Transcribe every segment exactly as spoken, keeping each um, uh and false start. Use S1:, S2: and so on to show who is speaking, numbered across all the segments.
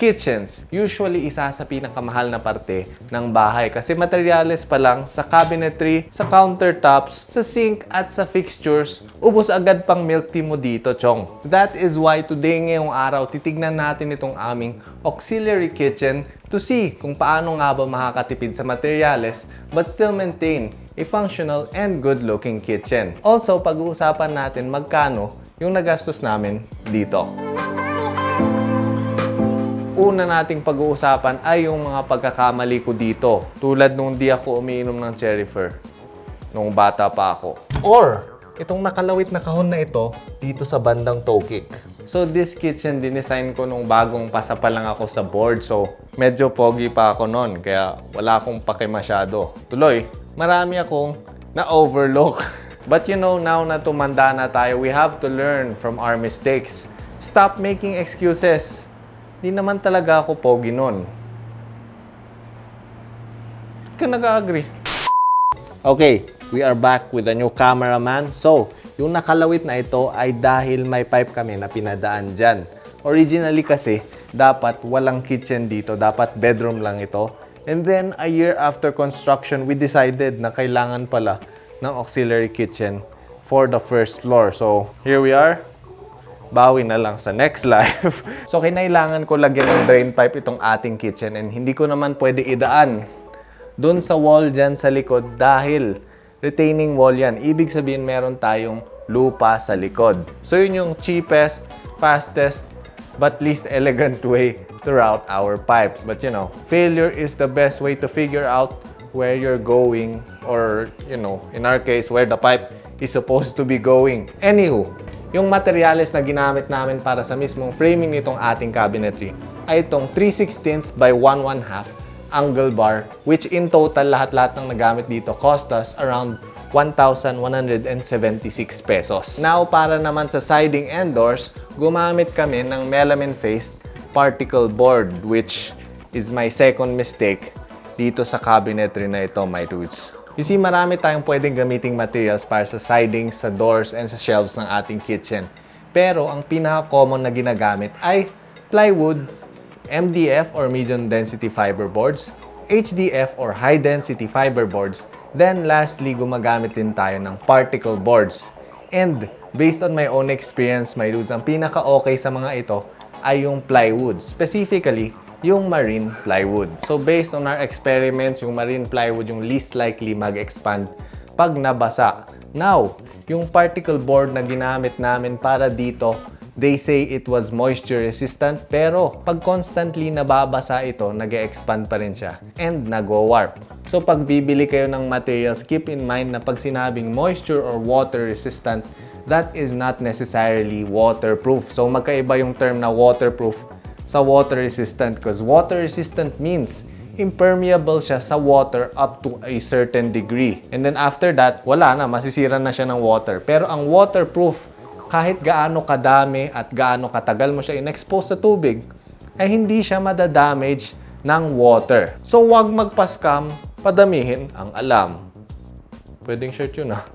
S1: kitchens. Usually, isa sa pinakamahal na parte ng bahay kasi materyales pa lang sa cabinetry, sa countertops, sa sink at sa fixtures, ubos agad pang milk tea mo dito, chong. That is why today ngayong araw, titignan natin itong aming auxiliary kitchen to see kung paano nga ba makakatipid sa materyales but still maintain a functional and good-looking kitchen. Also, pag-uusapan natin magkano yung nagastos namin dito. Una nating pag-uusapan ay yung mga pagkakamali ko dito. Tulad nung di ako umiinom ng cherry fir nung bata pa ako. Or, itong nakalawit na kahon na ito dito sa bandang toe kick. So, this kitchen dinesign ko nung bagong pasa pa lang ako sa board. So, medyo pogi pa ako noon. Kaya wala akong pake masyado. Tuloy, marami akong na-overlook. But you know, now na tumanda na tayo, we have to learn from our mistakes. Stop making excuses. Di naman talaga ako pogi nun. Ka nag-agree. Okay, we are back with a new cameraman. So, yung nakalawit na ito ay dahil may pipe kami na pinadaan dyan. Originally kasi, dapat walang kitchen dito. Dapat bedroom lang ito. And then, a year after construction, we decided na kailangan pala ng auxiliary kitchen for the first floor. So, here we are. Bawi na lang sa next live. So, kinailangan ko lagyan ng drain pipe itong ating kitchen and hindi ko naman pwede idaan dun sa wall dyan sa likod dahil retaining wall yan. Ibig sabihin meron tayong lupa sa likod. So, yun yung cheapest, fastest, but least elegant way to route our pipes. But you know, failure is the best way to figure out where you're going or, you know, in our case, where the pipe is supposed to be going. Anywho, yung materyales na ginamit namin para sa mismong framing nitong ating cabinetry ay itong three sixteenths by one one half angle bar, which in total lahat-lahat ng nagamit dito cost us around one thousand one hundred seventy-six pesos. Now, para naman sa siding and doors, gumamit kami ng melamine-faced particle board, which is my second mistake dito sa cabinetry na ito, my dudes. You see, marami tayong pwedeng gamiting materials para sa sidings, sa doors, and sa shelves ng ating kitchen. Pero ang pinaka-common na ginagamit ay plywood, M D F or medium density fiber boards, H D F or high density fiber boards, then lastly, gumagamit din tayo ng particle boards. And based on my own experience, my dudes, ang pinaka-okay sa mga ito ay yung plywood. Specifically, yung marine plywood. So, based on our experiments, yung marine plywood yung least likely mag-expand pag nabasa. Now, yung particle board na ginamit namin para dito, they say it was moisture resistant, pero pag constantly nababasa ito, nag-expand pa rin siya and nag-warp. So, pag bibili kayo ng materials, keep in mind na pag sinabing moisture or water resistant, that is not necessarily waterproof. So, magkaiba yung term na waterproof sa water resistant because water resistant means impermeable siya sa water up to a certain degree. And then after that, wala na, masisira na siya ng water. Pero ang waterproof, kahit gaano kadami at gaano katagal mo siya in-expose sa tubig, ay hindi siya madadamage ng water. So wag magpa-scam, padamihin ang alam. Pwedeng shirt yun ah.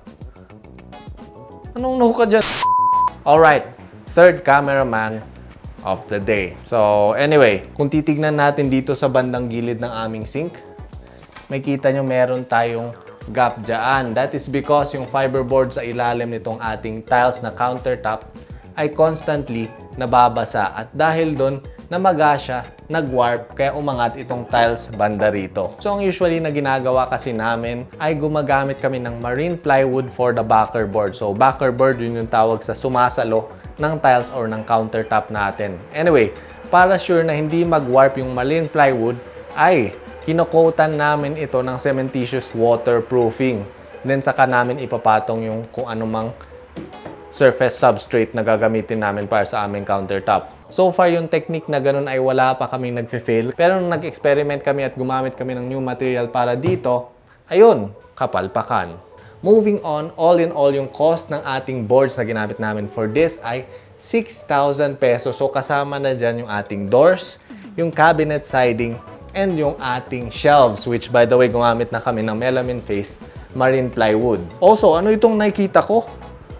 S1: Anong nahu ka dyan? Alright, third cameraman of the day. So, anyway, kung titignan natin dito sa bandang gilid ng aming sink, may kita nyo meron tayong gap dyan. That is because yung fiberboard sa ilalim nitong ating tiles na countertop ay constantly nababasa. At dahil doon, namaga siya, nag-warp, kaya umangat itong tiles banda rito. So, ang usually na ginagawa kasi namin ay gumagamit kami ng marine plywood for the backer board. So, backer board, yun yung tawag sa sumasalo ng tiles or ng countertop natin. Anyway, para sure na hindi mag-warp yung marine plywood, ay kinokotan namin ito ng cementitious waterproofing. Then, saka namin ipapatong yung kung anumang surface substrate na gagamitin namin para sa aming countertop. So far, yung technique na ganun ay wala pa kaming nagfe-fail. Pero nung nag-experiment kami at gumamit kami ng new material para dito, ayun, kapalpakan. Moving on, all in all, yung cost ng ating boards na ginamit namin for this ay six thousand pesos. So kasama na dyan yung ating doors, yung cabinet siding, and yung ating shelves, which by the way, gumamit na kami ng melamine-faced marine plywood. Also, ano itong nakikita ko?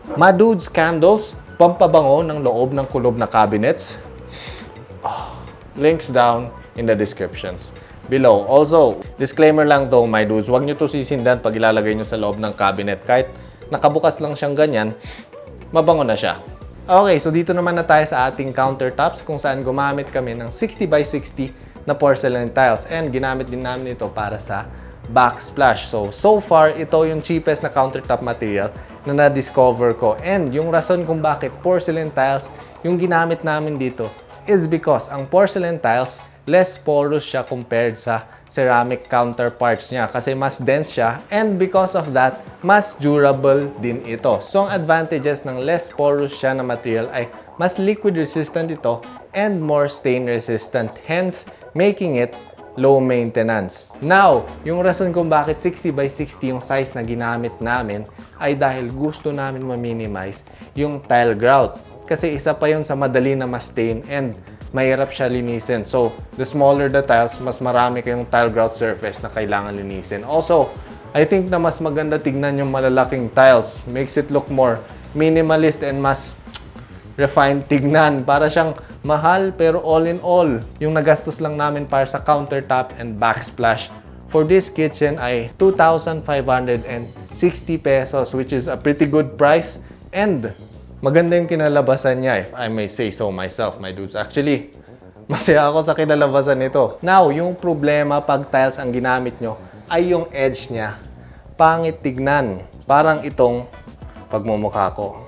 S1: Madudes candles, pampabango ng loob ng kulob na cabinets. Oh, Links down in the descriptions below. Also, disclaimer lang to, my dudes, huwag nyo to sisindan pag ilalagay nyo sa loob ng cabinet. Kahit nakabukas lang siyang ganyan, mabango na siya. Okay, so dito naman na tayo sa ating countertops kung saan gumamit kami ng sixty by sixty na porcelain tiles and ginamit din namin ito para sa backsplash. So, so far, ito yung cheapest na countertop material na na-discover ko. And yung rason kung bakit porcelain tiles yung ginamit namin dito is because ang porcelain tiles, less porous siya compared sa ceramic counterparts niya kasi mas dense siya, and because of that, mas durable din ito. So, ang advantages ng less porous siya na material ay mas liquid resistant ito and more stain resistant, hence making it low maintenance. Now, yung rason kung bakit sixty by sixty yung size na ginamit namin ay dahil gusto namin ma-minimize yung tile grout. Kasi isa pa yun sa madali na ma-stain and mahirap siya linisin. So, the smaller the tiles, mas marami kayong tile grout surface na kailangan linisin. Also, I think na mas maganda tignan yung malalaking tiles. Makes it look more minimalist and mas refined tignan. Para siyang mahal, pero all in all, yung nagastos lang namin para sa countertop and backsplash for this kitchen ay two thousand five hundred sixty pesos, which is a pretty good price. And maganda yung kinalabasan niya, if I may say so myself, my dudes. Actually, masaya ako sa kinalabasan nito. Now, yung problema pag tiles ang ginamit nyo ay yung edge niya. Pangit tignan. Parang itong pagmumukha ko.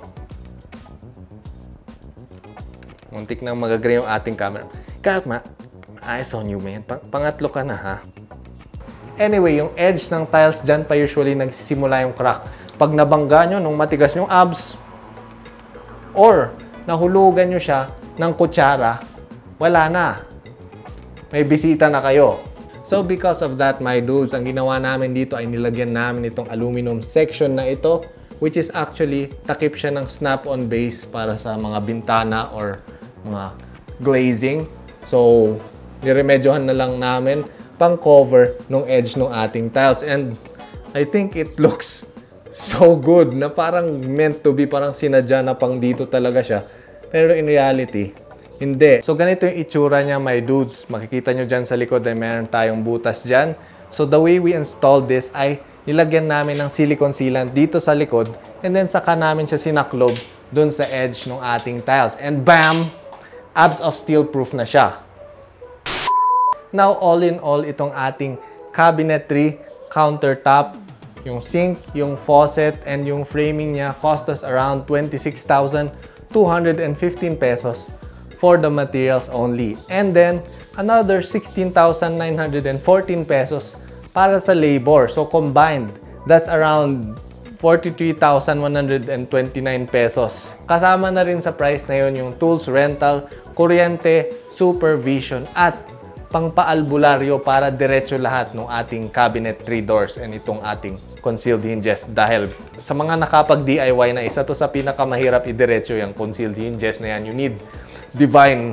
S1: Muntik nang magagray yung ating camera. God, ma, eyes on you, man. Pang pangatlo ka na, ha? Anyway, yung edge ng tiles, dyan pa usually nagsisimula yung crack. Pag nabangga nyo, nung matigas yung abs, or nahulugan nyo siya ng kutsara, wala na. May bisita na kayo. So because of that, my dudes, ang ginawa namin dito ay nilagyan namin itong aluminum section na ito, which is actually takip siya ng snap-on base para sa mga bintana or mga glazing. So, niremedyohan na lang namin pang cover ng edge ng ating tiles. And I think it looks so good na parang meant to be, parang sinadya na pang dito talaga siya. Pero in reality, hindi. So, ganito yung itsura niya, my dudes. Makikita nyo dyan sa likod ay meron tayong butas dyan. So, the way we installed this ay nilagyan namin ng silicone sealant dito sa likod and then saka namin siya sinaklob dun sa edge ng ating tiles. And bam! Abs of steel proof na siya. Now, all in all, itong ating cabinetry, countertop, yung sink, yung faucet, and yung framing niya cost us around twenty-six thousand two hundred fifteen pesos for the materials only. And then, another sixteen thousand nine hundred fourteen pesos para sa labor. So, combined, that's around forty-three thousand one hundred twenty-nine pesos. Kasama na rin sa price na yun yung tools rental, kuryente, supervision, at pangpaalbularyo para diretso lahat ng ating cabinet three doors and itong ating concealed hinges. Dahil sa mga nakapag-D I Y na, isa to sa pinakamahirap idiretso yung concealed hinges na yan. You need divine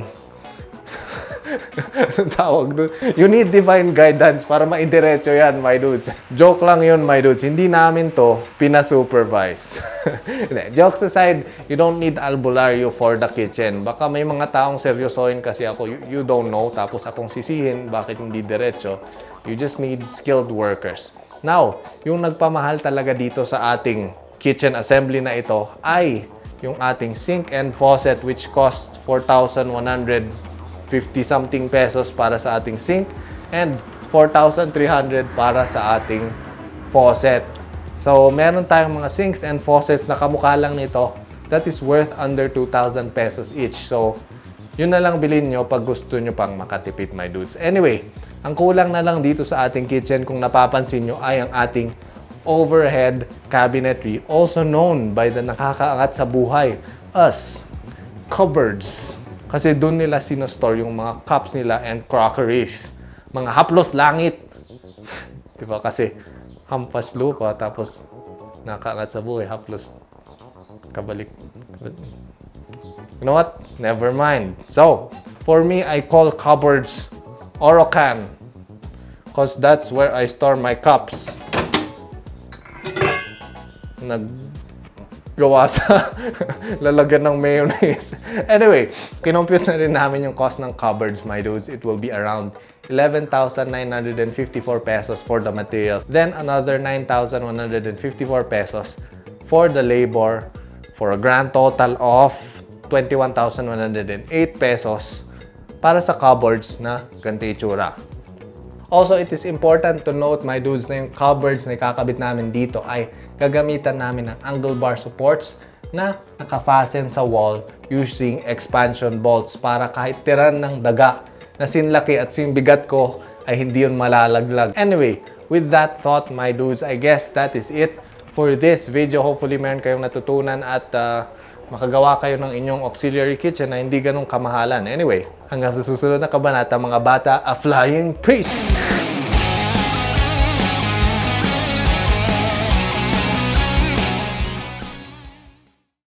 S1: anong tawag doon? You need divine guidance para maidiretso yan, my dudes. Joke lang yun, my dudes. Hindi namin to pinasupervise. Jokes aside, you don't need albularyo for the kitchen. Baka may mga taong seryosohin kasi ako, you, you don't know, tapos akong sisihin bakit hindi diretso. You just need skilled workers. Now, yung nagpamahal talaga dito sa ating kitchen assembly na ito ay yung ating sink and faucet, which costs four thousand one hundred fifty something pesos para sa ating sink and four thousand three hundred para sa ating faucet. So, meron tayong mga sinks and faucets na kamukha lang nito that is worth under two thousand pesos each. So, yun na lang bilhin nyo pag gusto nyo pang makatipid, my dudes. Anyway, ang kulang na lang dito sa ating kitchen kung napapansin nyo ay ang ating overhead cabinetry, also known by the nakakaangat sa buhay as cupboards. Kasi doon nila sinostore yung mga cups nila and crockeries. Mga haplos langit. Diba? Kasi hampas lupa tapos nakaangat sa buhay. Haplos kabalik. You know what? Never mind. So, for me, I call cupboards Orocan. Because that's where I store my cups. Nag gawa sa lalagyan ng mayonnaise. Anyway, kinompute na rin namin yung cost ng cupboards, my dudes. It will be around eleven thousand nine hundred fifty-four pesos for the materials. Then another nine thousand one hundred fifty-four pesos for the labor, for a grand total of twenty-one thousand one hundred eight pesos para sa cupboards na ganito itsura. Also, it is important to note, my dudes, na yung cupboards na ikakabit namin dito ay gagamitan namin ng angle bar supports na nakafasten sa wall using expansion bolts para kahit tiran ng daga na sinlaki at sinbigat ko ay hindi yun malalaglag. Anyway, with that thought, my dudes, I guess that is it for this video. Hopefully, meron kayong natutunan at uh, makagawa kayo ng inyong auxiliary kitchen na hindi ganun kamahalan. Anyway, hanggang sa susunod na kabanata, mga bata, a flying peace!